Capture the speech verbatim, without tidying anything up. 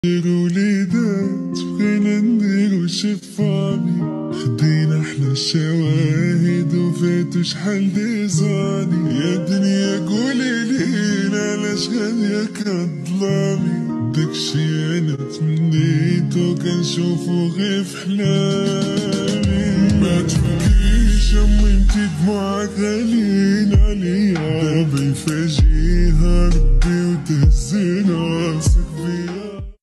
نديرو وليدات بغينا نديرو شفامي، خدينا احلى الشواهد وفاتو شحال ديزاني. يا دنيا قولي لينا علاش غادية كظلامي، داكشي انا تمنيتو كنشوفو غير في حلامي. ما تبكيش امي انتي دموع